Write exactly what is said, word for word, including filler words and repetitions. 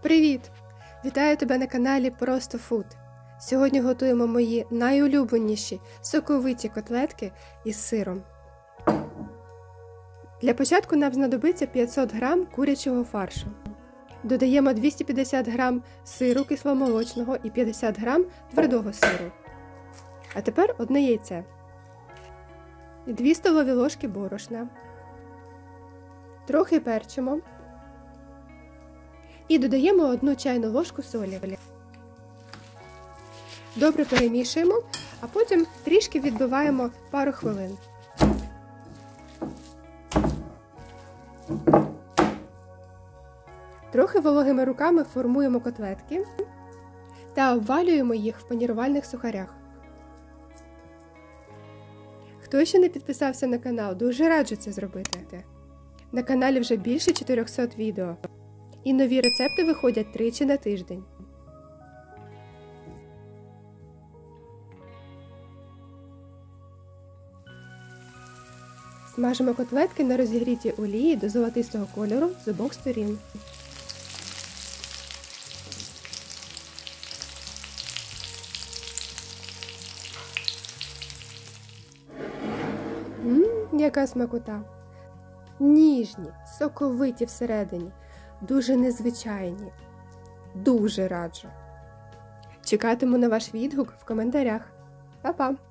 Привіт! Вітаю тебе на каналі Просто Фуд. Сьогодні готуємо мої найулюбленіші соковиті котлетки із сиром. Для початку нам знадобиться п'ятсот грам курячого фаршу. Додаємо двісті п'ятдесят грам сиру кисломолочного і п'ятдесят грам твердого сиру. А тепер одне яйце. дві столові ложки борошна. Трохи перчимо. І додаємо одну чайну ложку солі. Добре перемішуємо, а потім трішки відбиваємо пару хвилин. Трохи вологими руками формуємо котлетки та обвалюємо їх в панірувальних сухарях. Хто ще не підписався на канал, дуже раджу це зробити. На каналі вже більше чотирьохсот відео. І нові рецепти виходять тричі на тиждень. Смажимо котлетки на розігрітій олії до золотистого кольору з обох сторін. Ммм, яка смакота! Ніжні, соковиті всередині. Дуже незвичайні. Дуже раджу. Чекатиму на ваш відгук в коментарях. Па-па!